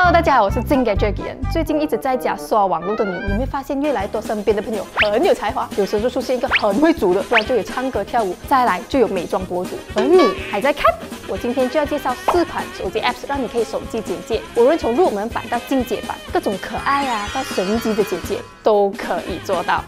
Hello， 大家好，我是静 Gadget 人。最近一直在家刷网络的你，有没有发现越来越多身边的朋友很有才华？有时就出现一个很会煮的，不然就有唱歌跳舞，再来就有美妆博主。而你还在看？我今天就要介绍4款手机 Apps， 让你可以手机简介。无论从入门版到进阶版，各种可爱到神级的简介都可以做到。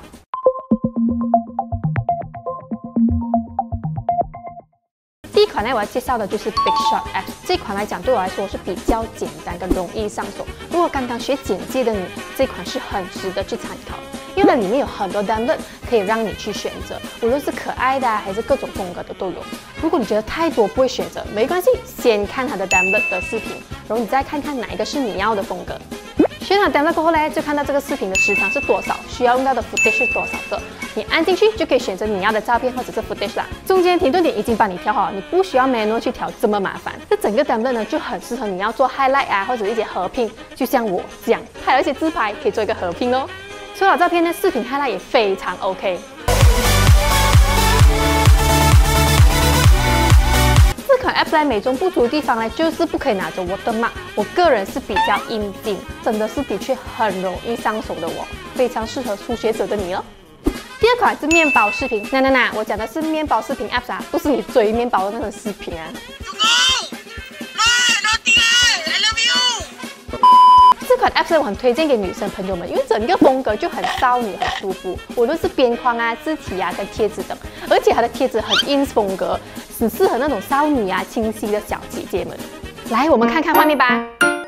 第一款呢，我要介绍的就是 Big Shot Apps。这款来讲，对我来说是比较简单跟容易上手。如果刚刚学简介的你，这款是很值得去参考，因为呢里面有很多 download 可以让你去选择，无论是可爱的还是各种风格的都有。如果你觉得太多不会选择，没关系，先看它的 download 的视频，然后你再看看哪一个是你要的风格。 选好 download 过后呢，就看到这个视频的时长是多少，需要用到的 footage 是多少个。你按进去就可以选择你要的照片或者是 footage 啦。中间停顿点已经帮你调好，你不需要 manual 去调这么麻烦。这整个 download 呢就很适合你要做 highlight 或者一些合拼，就像我这样，还有一些自拍可以做一个合拼哦。除了照片呢，视频 highlight 也非常 OK。 这款 App 在美中不足的地方呢，就是不可以拿着watermark。我个人是比较阴茎，真的是的确很容易上手的我，非常适合初学者的你哦。第二款是面包视频，我讲的是面包视频 App 不是你追面包的那种视频啊。这款 App 我很推荐给女生朋友们，因为整个风格就很少女，很舒服。无论是边框字体跟贴纸等，而且它的贴纸很 ins 风格，只适合那种少女清晰的小姐姐们。来，我们看看画面吧。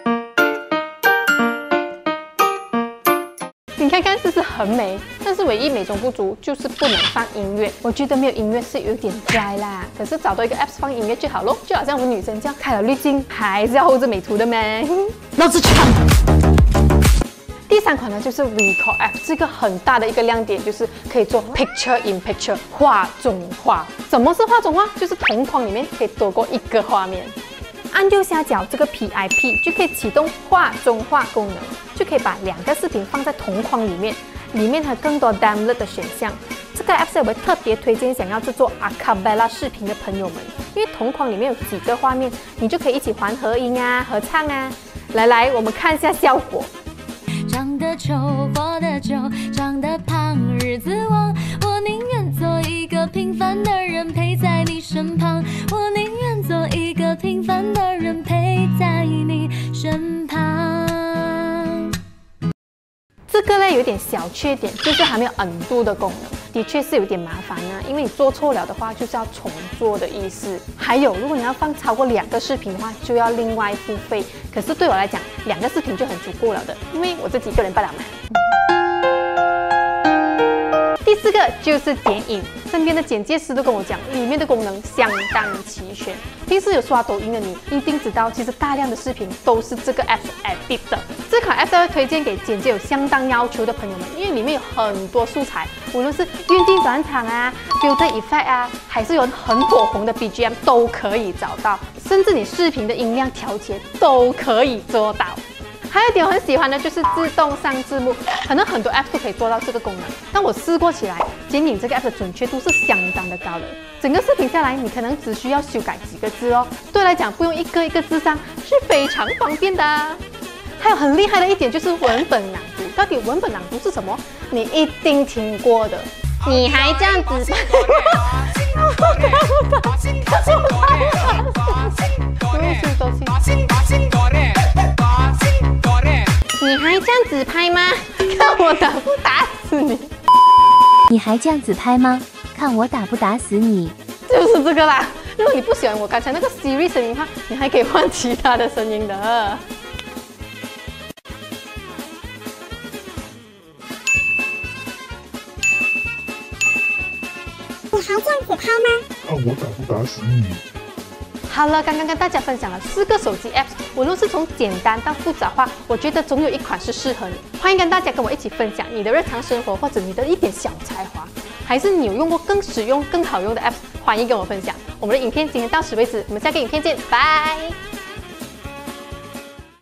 你看看是不是很美？但是唯一美中不足就是不能放音乐。我觉得没有音乐是有点 dry 啦。可是找到一个 App 放音乐就好咯，就好像我们女生这样，开了滤镜还是要 hold 着美图的咩？老子抢！第3款呢就是 Record App， 这个很大的一个亮点就是可以做 Picture in Picture 画中画。什么是画中画？就是同框里面可以多过一个画面。 按右下角这个 PIP 就可以启动画中画功能，就可以把2个视频放在同框里面，里面还有更多 download 的选项。这个 App 我会特别推荐想要制作 Acapella 视频的朋友们，因为同框里面有几个画面，你就可以一起还合音合唱啊。来，我们看一下效果。 长得丑，活得久，长得胖，日子旺。我宁愿做一个平凡的人，陪在你身旁。我宁愿做一个平凡的人，陪在你身旁。 这个呢有点小缺点，就是还没有undo的功能，的确是有点麻烦因为你做错了的话，就是要重做的意思。还有，如果你要放超过2个视频的话，就要另外付费。可是对我来讲，2个视频就很足够了的，因为我自己一个人罢了嘛。第4个就是剪影，身边的简介师都跟我讲，里面的功能相当齐全。平时有刷抖音的你，一定知道，其实大量的视频都是这个 App edit 的。这款 App 会推荐给简介有相当要求的朋友们，因为里面有很多素材，无论是运镜转场filter effect 还是有很火红的 BGM 都可以找到，甚至你视频的音量调节都可以做到。 还有一点我很喜欢的就是自动上字幕，可能很多 App 都可以做到这个功能，但我试过起来，剪影这个 App 的准确度是相当的高的。整个视频下来，你可能只需要修改几个字哦，对我来讲不用一个一个字上是非常方便的。还有很厉害的一点就是文本朗读，到底文本朗读是什么？你一定听过的。你还这样子拍？你还这样子拍吗？看我打不打死你！ 你还这样子拍吗？看我打不打死你！ 就是这个啦。如果你不喜欢我刚才那个 Siri 声音的话，你还可以换其他的声音的。 你还这样子拍吗？ 看我打不打死你！ 好了，刚刚跟大家分享了4个手机 Apps， 无论是从简单到复杂化，我觉得总有一款是适合你。欢迎跟大家跟我一起分享你的日常生活，或者你的一点小才华，还是你有用过更实用、更好用的 Apps， 欢迎跟我分享。我们的影片今天到此为止，我们下个影片见，拜。